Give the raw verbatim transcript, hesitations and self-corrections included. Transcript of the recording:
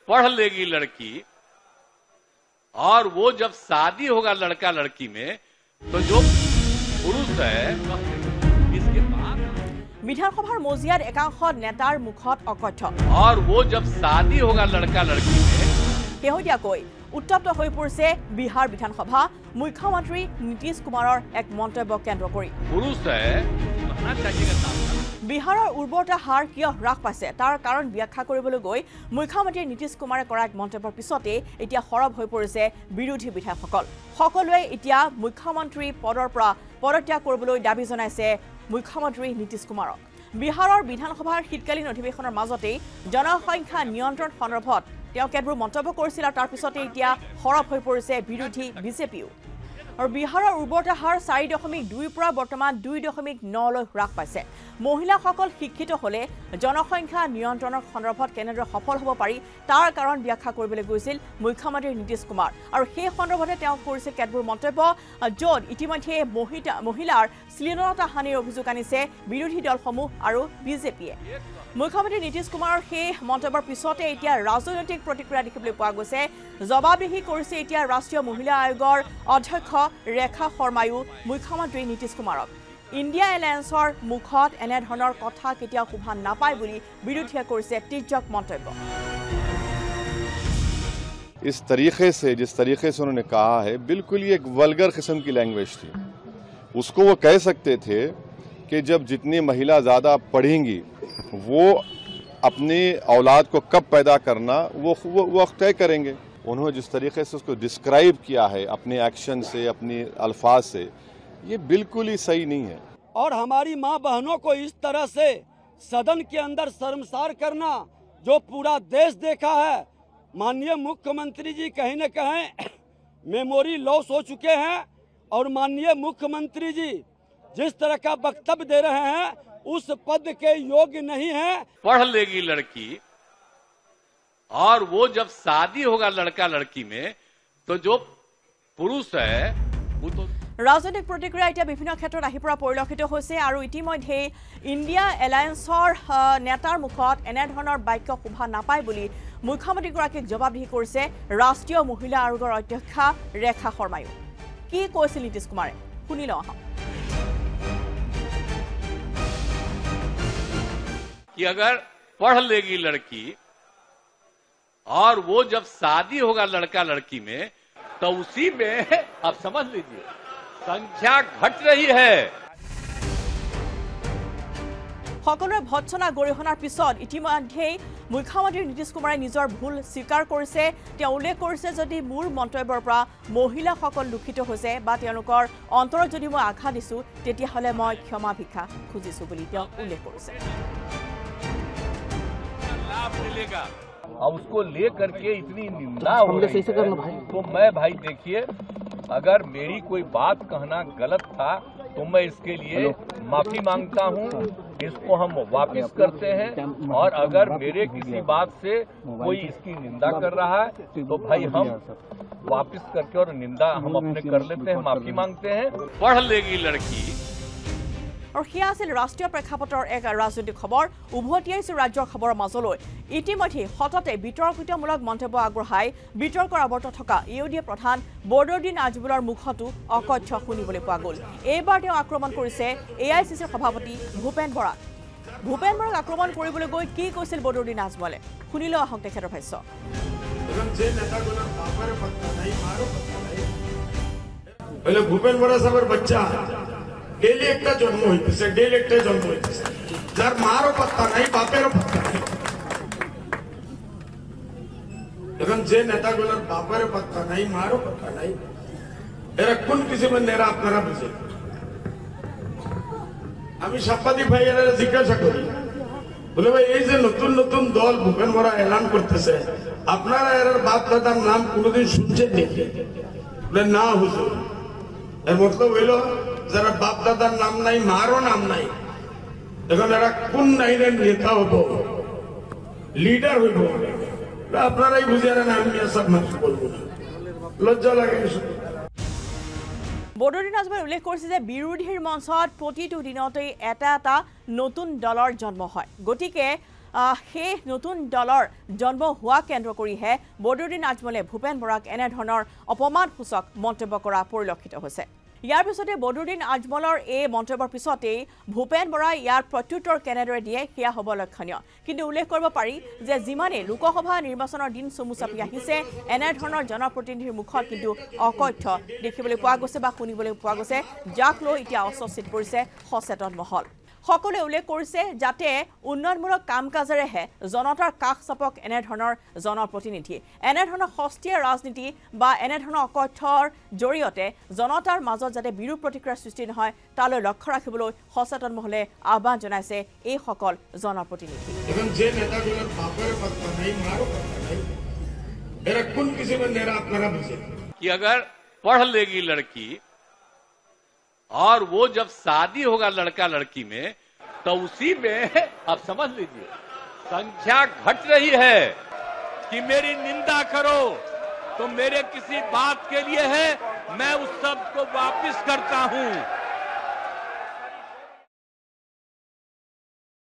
पढ़ लेगी लड़की और वो जब शादी होगा लड़का लड़की में तो जो पुरुष है इसके बाद विधानसभार मजियार एकांश नेतार मुखत अकथ्य और वो जब शादी होगा लड़का लड़की में শেহতীয়াকৈ উত্তপ্ত হৈ পৰিছে বিহাৰ বিধানসভা মুখ্যমন্ত্ৰী নীতিশ কুমাৰৰ এক মন্তব্য কেন্দ্ৰ কৰি पुरुष है अपना चाहिएगा काम বিহাৰৰ উৰ্বৰতা হাৰ কিয় হ্ৰাস পাইছে তাৰ কাৰণ ব্যাখ্যা কৰিবলৈ গৈ মুখ্যমন্ত্ৰী নীতিশ কুমাৰে কৰা এক মন্তব্যৰ পিছতে এতিয়া সৰব হৈ পৰিছে বিৰোধী বিধায়কসকল সকলোৱে এতিয়া মুখ্যমন্ত্ৰী পদৰ পৰা পদত্যাগ কৰিবলৈ দাবী জনাইছে মুখ্যমন্ত্ৰী নীতিশ কুমাৰক বিহাৰৰ বিধানসভাৰ শীতকালীন অধিৱেশনৰ মাজতে জনসংখ্যা নিয়ন্ত্ৰণ সন্দৰ্ভত তেওঁ কেতবোৰ মন্তব্য কৰিছিল আৰু তাৰ পিছতে এতিয়া সৰব হৈ পৰিছে বিৰোধী বিজেপিও আৰু বিহাৰৰ উৰ্বৰতা হাৰ চাৰি দশমিক দুই পৰা বৰ্তমান দুই দশমিক ন লৈ হ্ৰাস পাইছে মহিলাসকল শিক্ষিত হলে জনসংখ্যা নিয়ন্ত্ৰণৰ সন্দৰ্ভত কেনেদৰে সফল হ'ব পাৰি তাৰ কাৰণ ব্যাখ্যা কৰিবলৈ গৈছিল মুখ্যমন্ত্ৰী নীতিশ কুমাৰ আৰু সেই সন্দৰ্ভতে তেওঁ কৰিছে কেতবোৰ মন্তব্য য'ত ইতিমধ্যে মহিলাৰ শ্লীলতা হানিৰ অভিযোগ আনিছে বিৰোধী দলসমূহ আৰু বিজেপিয়ে মুখ্যমন্ত্ৰী নীতিশ কুমাৰৰ সেই মন্তব্যৰ পিছতে এতিয়া ৰাজনৈতিক প্ৰতিক্ৰিয়া দেখিবলৈ পোৱা গৈছে জবাবদিহি কৰিছে এতিয়া ৰাষ্ট্ৰীয় মহিলা আয়োগৰ অধ্যক্ষ ৰেখা শৰ্মায়ো মুখ্যমন্ত্ৰী নীতিশ কুমাৰক ইণ্ডিয়া এলায়েন্সৰ মুখত এনে ধৰণৰ কথা কেতিয়াও শোভা নাপায় বুলি বিৰোধীয়ে কৰিছে তীৰ্যক মন্তব্য इस तरीके से जिस तरीके से उन्होंने कहा है बिल्कुल ही एक वल्गर किस्म की लैंग्वेज थी उसको वो कह सकते थे कि जब जितनी महिला ज़्यादा पढ़ेंगी वो अपनी औलाद को कब पैदा करना वो वो वक्त तय करेंगे उन्होंने जिस तरीके से उसको डिस्क्राइब किया है अपने एक्शन से अपनी अल्फाज से ये बिल्कुल ही सही नहीं है और हमारी माँ बहनों को इस तरह से सदन के अंदर शर्मसार करना जो पूरा देश देखा है माननीय मुख्यमंत्री जी कहीं न कहीं मेमोरी लॉस हो चुके हैं और माननीय मुख्यमंत्री जी जिस तरह का वक्तव्य दे रहे हैं उस पद के योग्य नहीं है पढ़ लेगी लड़की और वो जब शादी होगा लड़का लड़की में तो जो पुरुष है वो तो ৰাজনৈতিক প্ৰতিক্ৰিয়া এতিয়া বিভিন্ন ক্ষেত্ৰত আহি পৰা পৰিলক্ষিত হৈছে আৰু ইতিমধ্যে ইণ্ডিয়া এলায়েন্সৰ নেতাৰ মুখত এনে ধৰণৰ বাক্য শোভা নাপায় বুলি মুখ্যমন্ত্ৰীগৰাকীক জবাবদিহি কৰিছে ৰাষ্ট্ৰীয় মহিলা আয়োগৰ অধ্যক্ষা ৰেখা শৰ্মায়ো কি কৈছিল নীতিশ কুমাৰে শুনি লওঁ আহক कि अगर पढ़ लेगी लड़की और वो जब शादी होगा लड़का लड़की में तो उसी में आप समझ लीजिए संख्या घट रही है সকলোৰে ভৎসনা গৰিহণাৰ পিছত ইতিমধ্যে মুখ্যমন্ত্ৰী নীতিশ কুমাৰে নিজৰ ভুল স্বীকাৰ কৰিছে তেওঁ উল্লেখ কৰিছে যদি মোৰ মন্তব্যৰ পৰা মহিলাসকল দুখিত হৈছে বা তেওঁলোকৰ অন্তৰত যদি মই আঘাত দিছো তেতিয়াহলে মই ক্ষমা ভিক্ষা খুজিছো বুলি তেওঁ উল্লেখ কৰিছে लाभ मिलेगा अब उसको लेकर के इतनी निंदा हो रही है तो मैं भाई देखिए अगर मेरी कोई बात कहना गलत था तो मैं इसके लिए माफी मांगता हूं इसको हम वापस करते हैं और अगर मेरे किसी बात से कोई इसकी निंदा कर रहा है तो भाई हम वापस करके और निंदा हम अपने कर लेते हैं माफी मांगते हैं पढ़ लेगी लड़की और हिया আছিল ৰাষ্ট্ৰীয় প্ৰেক্ষাপটৰ এক ৰাজনৈতিক খবৰ উভতি আহিছে ৰাজ্যৰ খবৰৰ মাজলৈ ইতিমধ্যে হঠাতে বিতৰ্কিতমূলক মন্তব্য আগবঢ়াই বিতৰ্কৰ আৱৰ্ত থকা ইউডিএ প্ৰধান বৰদৰদিন আজমলৰ মুখতো অকথ্য শুনিবলৈ পোৱা গ'ল এইবাৰ তেওঁ আক্ৰমণ কৰিছে এআইচিচিৰ সভাপতি ভূপেন বৰাক ভূপেন বৰাক আক্ৰমণ কৰিবলৈ গৈ কি কৈছিল বৰদৰদিন আজমলে শুনিলো আহক তেখেতৰ ভাষ্য ভূপেন বৰা সাহেবৰ বাচ্চা डेली एक जन्म होते डेली एक जन्म होते जार मारो पत्ता नहीं बापेर पत्ता नहीं जे नेता गुलर बापेर पत्ता नहीं मारो पत्ता नहीं एरा कौन किसी में नेरा अपना बुझे আমি সাংবাদিক ভাইয়েরা জিজ্ঞাসা করি বলে ভাই এই যে নতুন নতুন দল ভূপেন বরা এলান করতেছে আপনারা এর বাপ দাদার নাম কোনোদিন শুনছেন নাকি বলে না হুজুর এর মতলব হইল যারা বাপ দাদার নাম নাই মারও নাম নাই এখন এরা কোন লাইনের নেতা হবো লিডার হইব আপনারাই বুঝারেন আমি এসব মানুষ বলবো না লজ্জা লাগে বৰদৰদিন আজমলে উল্লেখ কৰিছে যে বিৰোধীৰ মঞ্চত প্ৰতিটো দিনতেই এটা এটা নতুন দলৰ জন্ম হয় গতিকে সেই নতুন দলৰ জন্ম হোৱা কেন্দ্ৰ কৰিহে বদৰুদ্দিন আজমলে ভূপেন বৰাক এনেধৰণৰ অপমানসূচক মন্তব্য কৰা পৰিলক্ষিত হৈছে। ইয়াৰ পিছতে বদৰুদ্দিন আজমলৰ এই মন্তব্যৰ পিছতেই ভূপেন বৰাই ইয়াৰ প্ৰত্যুত্তৰ কেনেদৰে দিয়ে সেয়া হ'ব লক্ষণীয়। কিন্তু উল্লেখ কৰিব পাৰি যে যিমানে লোকসভা নিৰ্বাচনৰ দিন চমু চাপি আহিছে এনেধৰণৰ জনপ্ৰতিনিধিৰ মুখত কিন্তু অকথ্য দেখিবলৈ পোৱা গৈছে বা শুনিবলৈ পোৱা গৈছে, যাক লৈ এতিয়া অস্বস্তিত পৰিছে সচেতন মহল। সকলোৱে উল্লেখ কৰিছে যাতে উন্নয়নমূলক কাম কাজেৰেহে জনতাৰ কাষ চাপক এনেধৰণৰ জনপ্ৰতিনিধি। এনেধৰণৰ সস্তীয়া ৰাজনীতি বা এনেধৰণৰ অকথ্যৰ জৰিয়তে জনতাৰ মাজত যাতে বিৰূপ প্ৰতিক্ৰিয়াৰ সৃষ্টি নহয় তালৈ লক্ষ্য ৰাখিবলৈ সচেতন মহলে আহ্বান জনাইছে এইসকল জনপ্ৰতিনিধি। पढ़ लेगी लड़की और वो जब शादी होगा लड़का लड़की में तो उसी में आप समझ लीजिए संख्या घट रही है कि मेरी निंदा करो तो मेरे किसी बात के लिए है, मैं उस सब को वापस करता हूं।